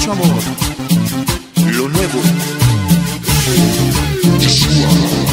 mucho amor. Lo nuevo. Yeshua.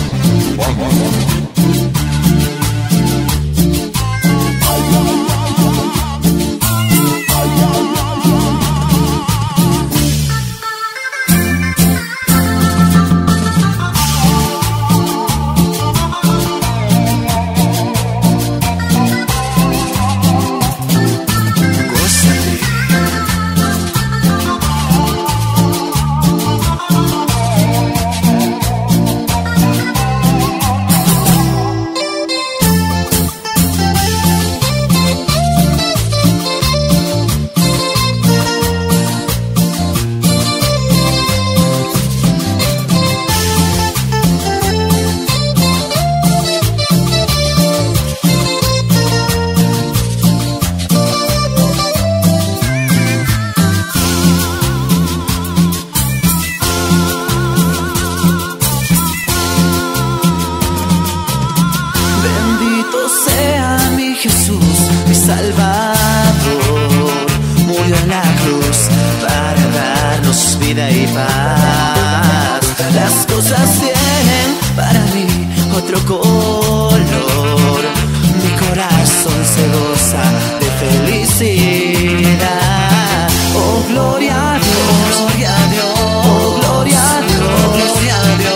Jesús, mi Salvador, murió en la cruz para darnos vida y paz. Las cosas tienen para mí otro color. Mi corazón se goza de felicidad. Oh, gloria a Dios, gloria a Dios, oh, gloria a Dios, gloria a Dios.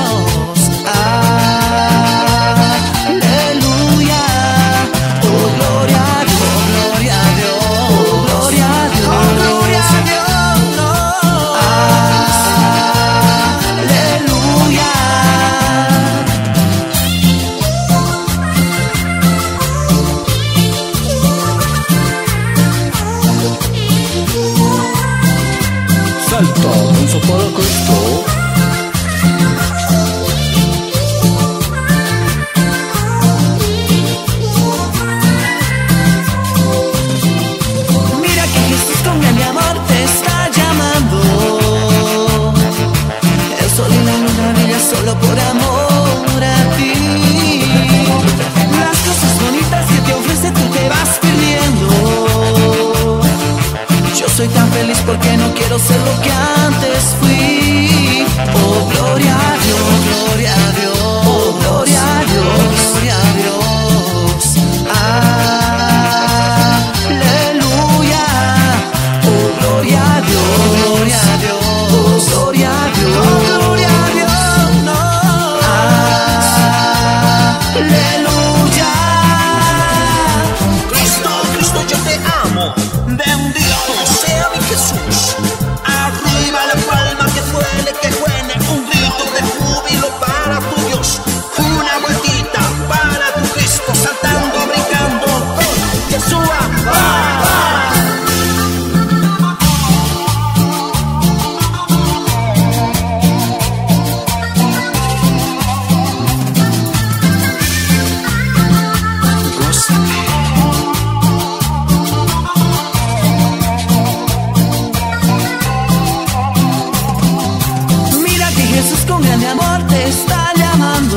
Danza para Cristo. Mira que Jesús con grande amor te está llamando. El sol y la luna brillan solo por amor a ti. Las cosas bonitas que te ofrece tú te vas perdiendo. Yo soy tan feliz porque no quiero ser lo que antes fui. Oh, gloria a Dios, gloria a Dios, oh, gloria a Dios, gloria a Dios. Aleluya. Oh, gloria a Dios, gloria a Dios, oh, gloria a Dios, oh, gloria a Dios, no. Aleluya. Cristo, Cristo, yo te amo. Bendito sea mi Jesús. Arriba la palma que suene, que suene un grito de júbilo para tu Dios. Una vueltita para tu Cristo, saltando, brincando con Yeshua. Jesús con grande amor te está llamando.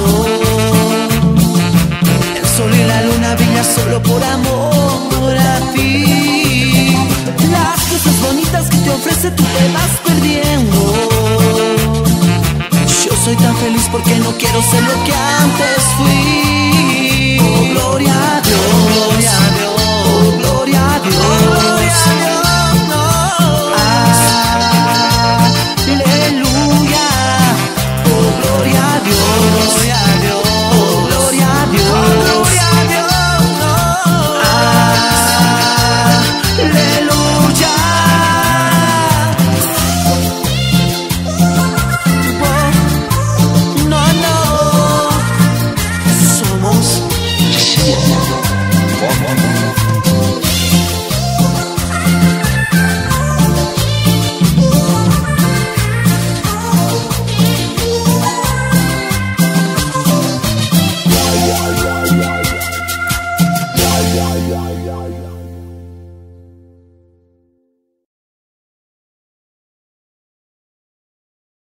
El sol y la luna brillan solo por amor a ti. Las cosas bonitas que te ofrece tú te vas perdiendo. Yo soy tan feliz porque no quiero ser lo que antes